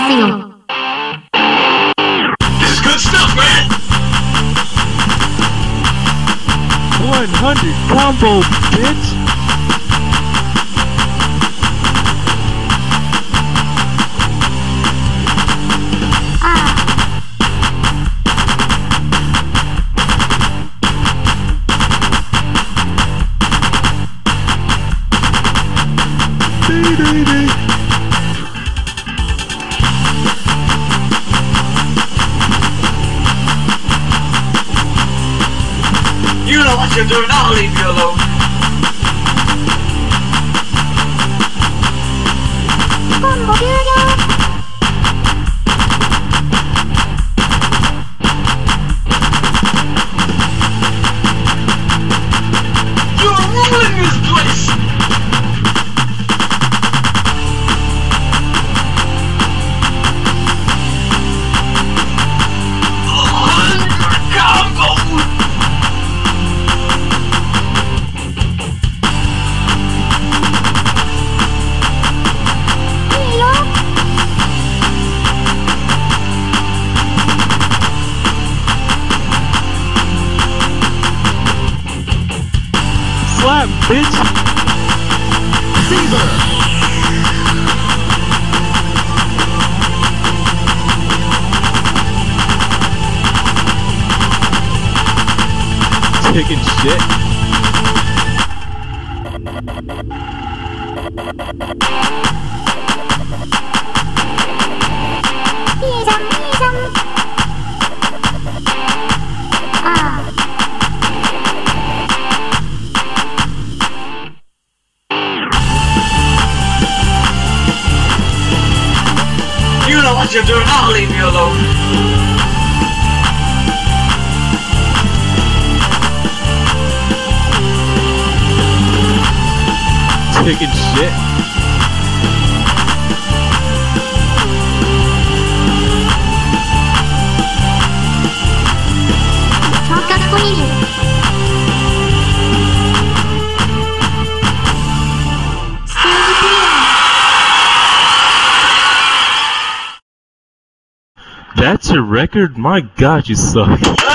ますよ。 This is good stuff, man! 100 combo, bitch! You know what you're doing, I'll leave you alone. Combo 終了。 You're ruining this place! Slap, bitch! Fever! Taking shit. You know what you're doing, I'll leave you alone. Taking shit. That's a record? My god, you suck.